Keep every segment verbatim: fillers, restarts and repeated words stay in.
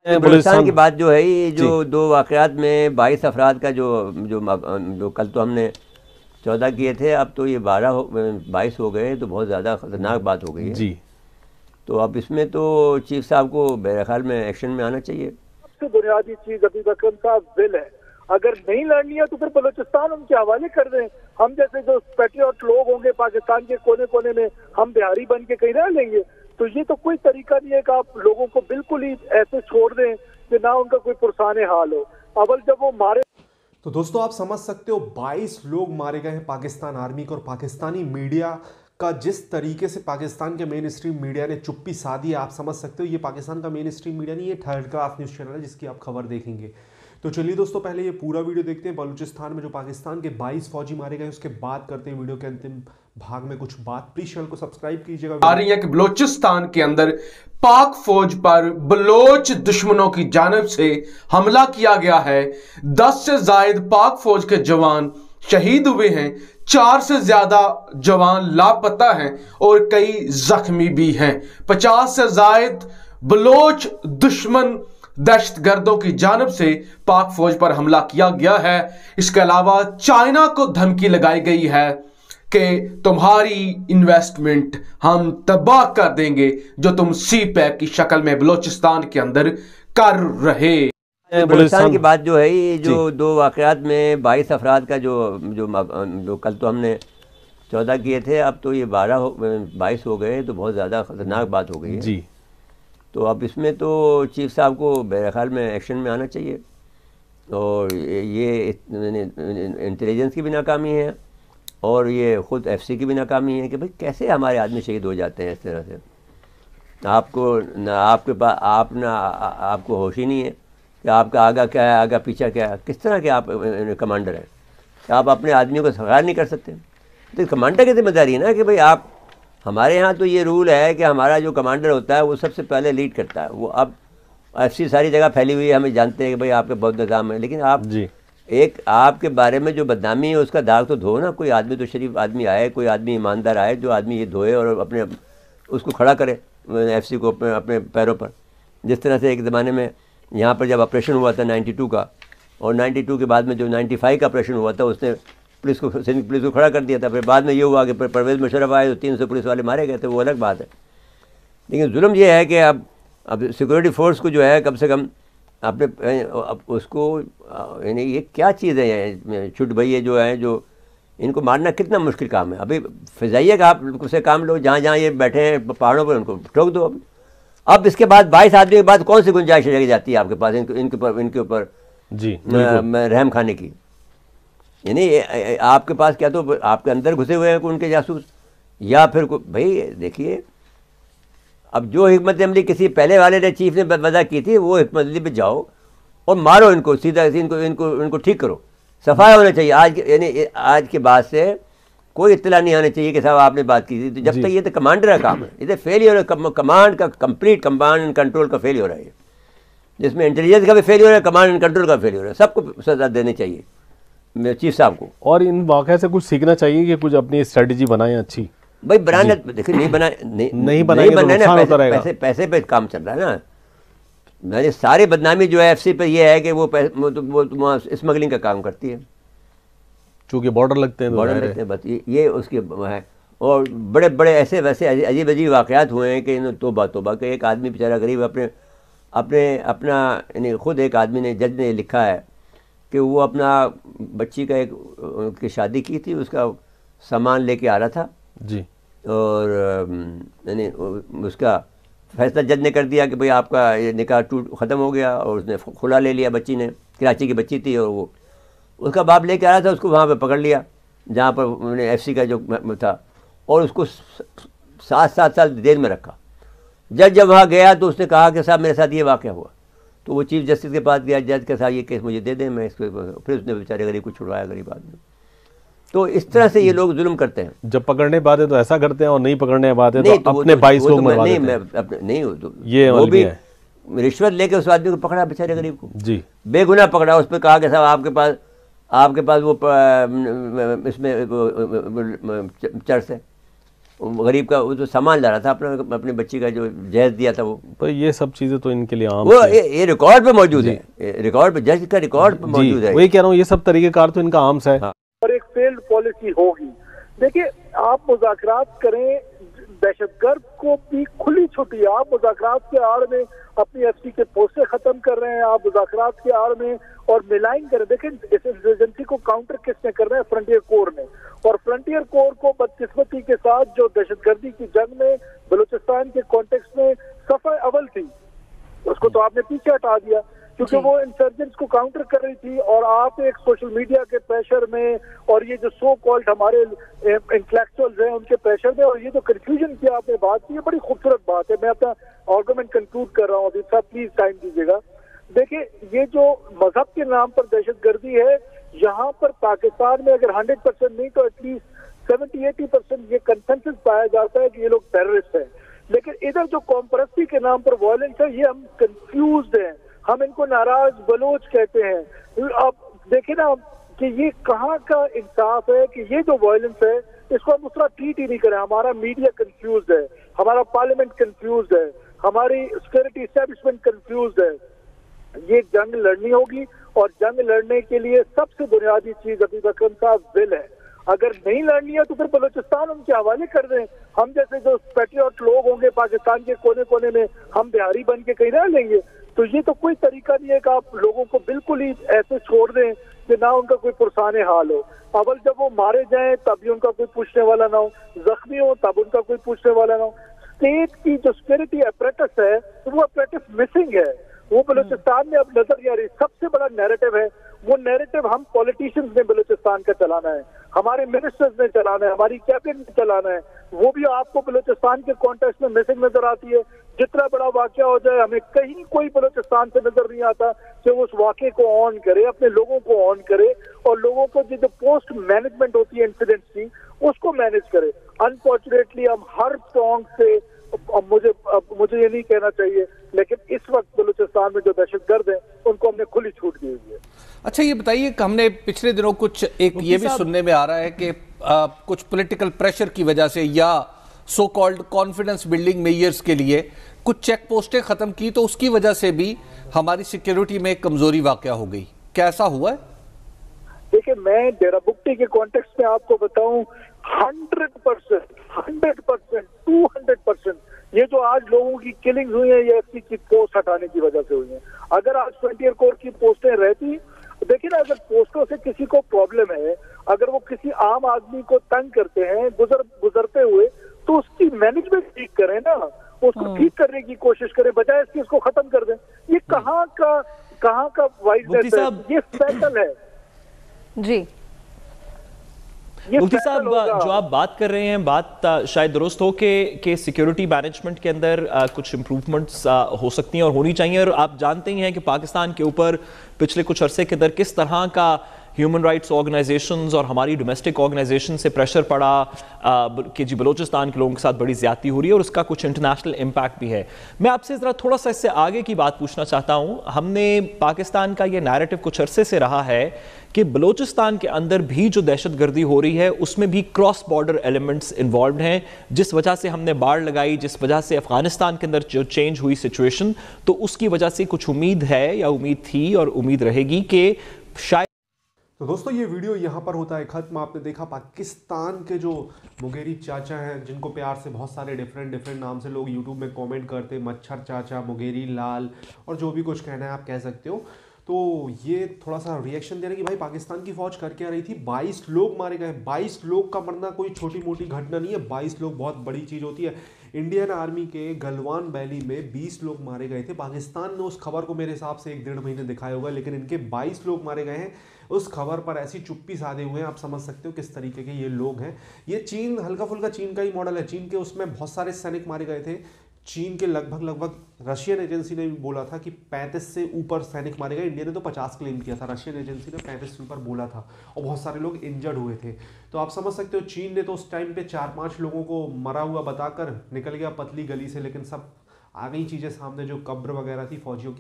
बलूचिस्तान की बात जो है, ये जो दो वाक़यात में बाईस अफराद का जो जो जो कल तो हमने चौदह किए थे, अब तो ये बारह बाईस हो गए, तो बहुत ज़्यादा ख़तरनाक बात हो गई है जी। तो अब इसमें तो चीफ साहब को मेरे ख्याल में एक्शन में आना चाहिए। सबसे बुनियादी चीज़ अभी अकरम साहब बिल है, अगर नहीं लड़नी है तो फिर बलूचिस्तान उनके हवाले कर दें। हम जैसे जो पैट्रियट लोग होंगे पाकिस्तान के कोने कोने में, हम बिहारी बन के कहीं रह लेंगे। तो ये तो कोई तरीका नहीं है कि आप लोगों को बिल्कुल ही ऐसे छोड़ दें कि ना उनका कोई पुरसाने हाल हो। अवल जब वो मारे, तो दोस्तों आप समझ सकते हो बाईस लोग मारे गए हैं पाकिस्तान आर्मी को, और पाकिस्तानी मीडिया का जिस तरीके से पाकिस्तान के मेन स्ट्रीम मीडिया ने चुप्पी साधी है, आप समझ सकते हो ये पाकिस्तान का मेन स्ट्रीम मीडिया नहीं, ये थर्ड क्लास न्यूज़ चैनल है जिसकी आप खबर देखेंगे। तो चलिए दोस्तों पहले ये पूरा वीडियो देखते हैं। बलूचिस्तान में जो पाकिस्तान के बाईस फौजी मारे गए उसके बाद करते हैं वीडियो के अंतिम भाग में कुछ बात। प्लीज चैनल को सब्सक्राइब कीजिएगा। आ रही है कि बलूचिस्तान के अंदर पाक फौज पर बलोच दुश्मनों की जानिब से हमला किया गया है। दस से जायद पाक फौज के जवान शहीद हुए हैं, चार से ज्यादा जवान लापता हैं और कई जख्मी भी हैं। पचास से जायद बलोच दुश्मन दहशतगर्दों की जानिब से पाक फौज पर हमला किया गया है। इसके अलावा चाइना को धमकी लगाई गई है कि तुम्हारी इन्वेस्टमेंट हम तबाह कर देंगे जो तुम सी पैक की शक्ल में बलूचिस्तान के अंदर कर रहे। बलूचिस्तान की बात जो है, ये जो दो वाक़यात में बाईस अफराद का जो जो जो कल तो हमने चौदह किए थे, अब तो ये बारह बाईस हो गए, तो बहुत ज़्यादा ख़तरनाक बात हो गई है जी। तो अब इसमें तो चीफ साहब को मेरे ख्याल में एक्शन में आना चाहिए। और ये इंटेलिजेंस की भी नाकामी है और ये ख़ुद एफसी की भी नाकामी है कि भाई कैसे हमारे आदमी शहीद हो जाते हैं इस तरह से। आपको ना आपके पास आप ना आपको होश ही नहीं है कि आपका आगा क्या है, आगा पीछा क्या है, किस तरह के आप कमांडर हैं। आप अपने आदमियों को सगार नहीं कर सकते। तो कमांडर की जिम्मेदारी है ना कि भाई आप, हमारे यहाँ तो ये रूल है कि हमारा जो कमांडर होता है वो सबसे पहले लीड करता है। वो अब एफसी सारी जगह फैली हुई है, हमें जानते हैं कि भाई आपके बहुत निज़ाम है, लेकिन आप जी एक आपके बारे में जो बदनामी है उसका दाग तो धो ना। कोई आदमी तो शरीफ आदमी आए, कोई आदमी ईमानदार आए जो आदमी ये धोए और अपने उसको खड़ा करे एफसी को अपने अपने पैरों पर। जिस तरह से एक ज़माने में यहाँ पर जब ऑपरेशन हुआ था नाइन्टी टू का, और नाइन्टी टू के बाद में जो नाइन्टी फाइव का ऑपरेशन हुआ था, उसने पुलिस को पुलिस को खड़ा कर दिया था। फिर बाद में ये हुआ कि परवेज़ मुशर्रफ आए तो तीन सौ पुलिस वाले मारे गए थे, वो अलग बात है। लेकिन जुल्म ये है कि अब अब सिक्योरिटी फोर्स को जो है कम से कम अपने अब उसको यानी ये क्या चीज़ है, छुट भैया जो है, जो इनको मारना कितना मुश्किल काम है। अभी फ़िज़ाइया का आप उससे काम लो, जहाँ जहाँ ये बैठे हैं पहाड़ों पर उनको ठोक दो। अब अब इसके बाद बाईस आदमी के बाद कौन सी गुंजाइश रह जाती है आपके पास इनके इनके ऊपर इनके ऊपर जी रहम खाने की। यानी आपके पास क्या तो आपके अंदर घुसे हुए हैं उनके जासूस, या फिर भाई देखिए अब जो हिकमत अमली किसी पहले वाले ने चीफ ने वजह की थी, वो हिकमत अमली पे जाओ और मारो इनको सीधा, इनको इनको इनको ठीक करो। सफाया होना चाहिए आज, यानी आज के बाद से कोई इत्तला नहीं आनी चाहिए कि साहब आपने बात की थी। तो जब तक ये तो कमांडर का काम है, ये तो फेलियर है, कमांड का कंप्लीट कमांड एंड कंट्रोल का फेलियर है, जिसमें इंटेलिजेंस का भी फेलियर है, कमांड एंड कंट्रोल का फेलियर है। सबको सजा देनी चाहिए चीफ साहब को। और इन वाक़े से कुछ सीखना चाहिए कि कुछ अपनी स्ट्रेटजी बनाएं अच्छी। भाई बनाने देखिए नहीं बनाए नहीं नहीं बनाए तो नुकसान होता रहेगा। पैसे पैसे पे काम चल रहा है ना। मैंने सारी बदनामी जो है एफसी पे ये है कि वो वो तो वो वहाँ स्मगलिंग का काम करती है, चूँकि बॉर्डर लगते हैं बॉर्डर लगते हैं बस ये, ये उसके है। और बड़े बड़े ऐसे वैसे अजीब अजीब वाक़यात हुए हैं कि तोबा तोबा के एक आदमी बेचारा गरीब अपने अपने अपना यानी खुद एक आदमी ने, जज ने लिखा है कि वो अपना बच्ची का एक की शादी की थी, उसका सामान लेके आ रहा था जी, और यानी उसका फैसला जज ने कर दिया कि भाई आपका ये निकाह टूट ख़त्म हो गया, और उसने खुला ले लिया। बच्ची ने कराची की बच्ची थी और वो उसका बाप लेके आ रहा था, उसको वहाँ पे पकड़ लिया जहाँ पर उन्होंने एफसी का जो था, और उसको सात सात साल जेल में रखा। जज जब वहाँ गया तो उसने कहा कि साहब मेरे साथ ये वाक़या हुआ, तो वो चीफ जस्टिस के पास गया, जज के साथ ये केस मुझे दे दें, मैं इसको, फिर उसने बेचारे गरीब को छुड़वाया, गरीब आदमी। तो इस तरह से ये लोग जुल्म करते हैं। जब पकड़ने बात है तो ऐसा करते हैं और नहीं पकड़ने बात है तो, तो अपने बाईस लोग मरवा देते हैं। नहीं मैं अपने नहीं हो तो ये वो भी रिश्वत लेके उस आदमी को पकड़ा, बेचारे गरीब को जी बेगुनाह पकड़ा। उस पर कहा कि साहब आपके पास आपके पास वो इसमें चर्च है, गरीब का वो जो सामान ला रहा था अपना, अपने बच्ची का जो जहेज दिया था वो। पर ये सब चीजें तो इनके लिए आम वो ये, ये रिकॉर्ड पे मौजूद है, रिकॉर्ड पे जज का रिकॉर्ड पे मौजूद है। वही कह रहा हूँ, ये सब तरीकेकार तो इनका आम सा है। और एक फेल्ड पॉलिसी होगी। देखिए, आप मुज़ाकरात करें, दहशतगर्द को भी खुली छुट्टी। आप मुज़ाकरात के आड़ में अपनी एफसी के पोस्टें खत्म कर रहे हैं, आप मुज़ाकरात के आड़ में और मिलाइन कर रहे हैं। देखिए, इस इंसर्जेंसी को काउंटर किसने कर रहे हैं? फ्रंटियर कोर ने। और फ्रंटियर कोर को बदकिस्मती के साथ जो दहशतगर्दी की जंग में बलूचिस्तान के कॉन्टेक्स्ट में सफा अव्वल थी, उसको तो आपने पीछे हटा दिया क्योंकि वो इंसर्जेंट्स को काउंटर कर रही थी। और आप एक सोशल मीडिया के प्रेशर में और ये जो सो कॉल्ड हमारे इंटेलेक्चुअल्स हैं उनके प्रेशर में, और ये जो कंफ्यूजन की आपने बात की, बड़ी खूबसूरत बात है। मैं अपना आर्गुमेंट कंक्लूड कर रहा हूँ अभी, साहब प्लीज टाइम दीजिएगा। देखिए, ये जो मजहब के नाम पर दहशतगर्दी है, यहाँ पर पाकिस्तान में अगर हंड्रेड परसेंट नहीं तो एटलीस्ट सेवेंटी एटी परसेंट ये कंसेंसस पाया जाता है कि ये लोग टेररिस्ट हैं। लेकिन इधर जो कॉम्परस्ती के नाम पर वायलेंस है, ये हम कंफ्यूज हैं, हम इनको नाराज बलोच कहते हैं। आप देखें ना कि ये कहाँ का इंसाफ है कि ये जो वायलेंस है इसको हम उस तरह ट्रीट ही नहीं करें। हमारा मीडिया कंफ्यूज है, हमारा पार्लियामेंट कंफ्यूज है, हमारी सिक्योरिटी एस्टेब्लिशमेंट कंफ्यूज है। ये जंग लड़नी होगी और जंग लड़ने के लिए सबसे बुनियादी चीज अभी बकरम साहब विल है। अगर नहीं लड़नी है तो फिर बलूचिस्तान उनके हवाले कर दें। हम जैसे जो पैट्रियट लोग होंगे पाकिस्तान के कोने कोने में, हम बिहारी बन के कहीं रह लेंगे। तो ये तो कोई तरीका नहीं है कि आप लोगों को बिल्कुल ही ऐसे छोड़ दें कि ना उनका कोई पुरसाने हाल हो। अवल जब वो मारे जाएं तभी उनका कोई पूछने वाला ना हो, जख्मी हो तब उनका कोई पूछने वाला ना हो। स्टेट की जो सिक्योरिटी अपरेटस है तो वो अपरेटस मिसिंग है, वो बलूचिस्तान में अब नजर नहीं आ रही। सबसे बड़ा नैरेटिव है, वो नैरेटिव हम पॉलिटिशियंस ने बलूचिस्तान का चलाना है, हमारे मिनिस्टर्स ने चलाना है, हमारी कैबिनेट ने चलाना है। वो भी आपको बलूचिस्तान के कॉन्टेक्स्ट में मिसिंग नजर आती है। जितना बड़ा वाकया हो जाए, हमें कहीं कोई बलूचिस्तान से नजर नहीं आता कि वो उस वाकये को ऑन करे, अपने लोगों को ऑन करे और लोगों को जो पोस्ट मैनेजमेंट होती है इंसिडेंट्स की उसको मैनेज करे। अनफॉर्चुनेटली हम हर सॉन्ग से, अब मुझे अब मुझे ये नहीं कहना चाहिए, लेकिन इस वक्त बलूचिस्तान में जो दहशतगर्द हैं उनको हमने खुली छूट दी हुई है। अच्छा, ये बताइए कि हमने पिछले दिनों कुछ एक ये भी सुनने में आ रहा है कि आ, कुछ पॉलिटिकल प्रेशर की वजह से या so called confidence building measures के लिए कुछ चेक पोस्टें खत्म की, तो उसकी वजह से भी हमारी सिक्योरिटी में एक कमजोरी वाकया हो गई। क्या ऐसा हुआ है? देखिए, मैं डेरा बुक्टी के कॉन्टेक्स्ट में आपको बताऊं, hundred percent hundred percent two hundred percent ये जो आज लोगों की किलिंग हुई है, ये एफसी की पोस्ट हटाने की वजह से हुई है। अगर आज फ्रंटियर कोर की पोस्टें रहती, देखिए ना, अगर पोस्टों से किसी को प्रॉब्लम है, अगर वो किसी आम आदमी को तंग करते हैं गुजर गुजरते हुए, तो उसकी मैनेजमेंट ठीक करें ना, उसको ठीक करने की कोशिश करें, बजाय इसकी उसको खत्म कर दें। ये कहाँ का कहाँ का वाइडनेस है? ये स्पेशल है जी। मुफ्ती साहब, जो आप बात कर रहे हैं, बात शायद दुरुस्त हो कि कि सिक्योरिटी मैनेजमेंट के अंदर आ, कुछ इम्प्रूवमेंट्स हो सकती हैं और होनी चाहिए। और आप जानते ही हैं कि पाकिस्तान के ऊपर पिछले कुछ अरसे के अंदर किस तरह का ह्यूमन राइट्स ऑर्गेनाइजेशंस और हमारी डोमेस्टिक ऑर्गेनाइजेशन से प्रेशर पड़ा कि जी बलूचिस्तान के लोगों के साथ बड़ी ज्यादती हो रही है और उसका कुछ इंटरनेशनल इम्पैक्ट भी है। मैं आपसे ज़रा थोड़ा सा इससे आगे की बात पूछना चाहता हूँ। हमने पाकिस्तान का ये नैरेटिव कुछ अरसे से रहा है कि बलूचिस्तान के अंदर भी जो दहशतगर्दी हो रही है उसमें भी क्रॉस बॉर्डर एलिमेंट्स इन्वॉल्व हैं, जिस वजह से हमने बाढ़ लगाई, जिस वजह से अफगानिस्तान के अंदर जो चेंज हुई सिचुएशन, तो उसकी वजह से कुछ उम्मीद है या उम्मीद थी और उम्मीद रहेगी कि शायद। तो दोस्तों, ये वीडियो यहाँ पर होता है खत्म। आपने देखा पाकिस्तान के जो मुगेरी चाचा हैं, जिनको प्यार से बहुत सारे डिफरेंट डिफरेंट नाम से लोग यूट्यूब में कमेंट करते, मच्छर चाचा, मुगेरी लाल और जो भी कुछ कहना है आप कह सकते हो। तो ये थोड़ा सा रिएक्शन दे रहे कि भाई पाकिस्तान की फौज कर क्या रही थी। बाईस लोग मारे गए। बाईस लोग का मरना कोई छोटी मोटी घटना नहीं है, बाईस लोग बहुत बड़ी चीज़ होती है। इंडियन आर्मी के गलवान वैली में बीस लोग मारे गए थे। पाकिस्तान ने उस खबर को मेरे हिसाब से एक डेढ़ महीने दिखाया होगा, लेकिन इनके बाईस लोग मारे गए हैं। उस खबर पर ऐसी चुप्पी साधे हुए हैं, आप समझ सकते हो किस तरीके के ये लोग हैं। ये चीन, हल्का फुल्का चीन का ही मॉडल है। चीन के उसमें बहुत सारे सैनिक मारे गए थे। चीन के लगभग लगभग रशियन एजेंसी ने भी बोला था कि पैंतीस से ऊपर सैनिक मारे गए। इंडिया ने तो पचास क्लेम किया था, रशियन एजेंसी ने पैंतीस से ऊपर बोला था और बहुत सारे लोग इंजर्ड हुए थे। तो आप समझ सकते हो चीन ने तो उस टाइम पे चार पांच लोगों को मरा हुआ बताकर निकल गया पतली गली से, लेकिन सब आ गई चीज़ें सामने, जो कब्र वगैरह थी फौजियों की।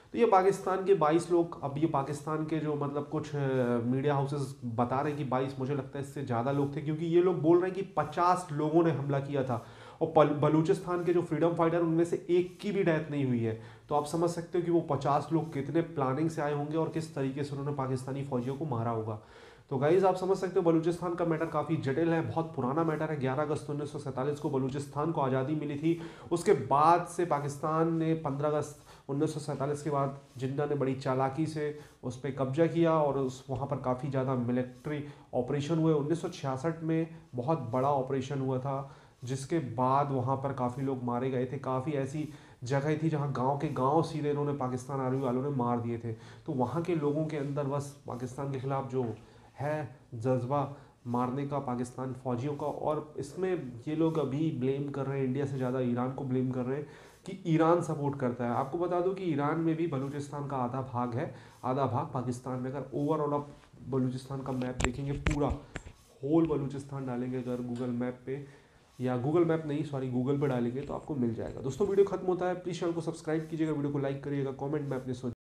तो ये पाकिस्तान के बाईस लोग, अब ये पाकिस्तान के जो मतलब कुछ मीडिया हाउसेस बता रहे हैं कि बाईस, मुझे लगता है इससे ज़्यादा लोग थे, क्योंकि ये लोग बोल रहे हैं कि पचास लोगों ने हमला किया था और बलूचिस्तान के जो फ्रीडम फाइटर उनमें से एक की भी डेथ नहीं हुई है। तो आप समझ सकते हो कि वो पचास लोग कितने प्लानिंग से आए होंगे और किस तरीके से उन्होंने पाकिस्तानी फौजियों को मारा होगा। तो गाइज आप समझ सकते हो बलूचिस्तान का मैटर काफ़ी जटिल है, बहुत पुराना मैटर है। ग्यारह अगस्त उन्नीस सौ सैंतालीस को बलूचिस्तान को आज़ादी मिली थी। उसके बाद से पाकिस्तान ने पंद्रह अगस्त उन्नीस सौ सैंतालीस के बाद जिन्ना ने बड़ी चालाकी से उस पर कब्जा किया और उस वहाँ पर काफ़ी ज़्यादा मिलिट्री ऑपरेशन हुए। उन्नीस सौ छियासठ में बहुत बड़ा ऑपरेशन हुआ था, जिसके बाद वहाँ पर काफ़ी लोग मारे गए थे। काफ़ी ऐसी जगह थी जहाँ गांव के गांव सीधे इन्होंने पाकिस्तान आर्मी वालों ने मार दिए थे। तो वहाँ के लोगों के अंदर बस पाकिस्तान के खिलाफ जो है जज्बा मारने का पाकिस्तान फौजियों का, और इसमें ये लोग अभी ब्लेम कर रहे हैं, इंडिया से ज़्यादा ईरान को ब्लेम कर रहे हैं कि ईरान सपोर्ट करता है। आपको बता दूं कि ईरान में भी बलूचिस्तान का आधा भाग है, आधा भाग पाकिस्तान में। अगर ओवरऑल आप बलूचिस्तान का मैप देखेंगे, पूरा होल बलूचिस्तान डालेंगे अगर गूगल मैप पे, या गूगल मैप नहीं सॉरी गूगल पे डालेंगे तो आपको मिल जाएगा। दोस्तों वीडियो खत्म होता है, प्लीज़ चैनल को सब्सक्राइब कीजिएगा, वीडियो को लाइक करिएगा, कमेंट में अपने सोच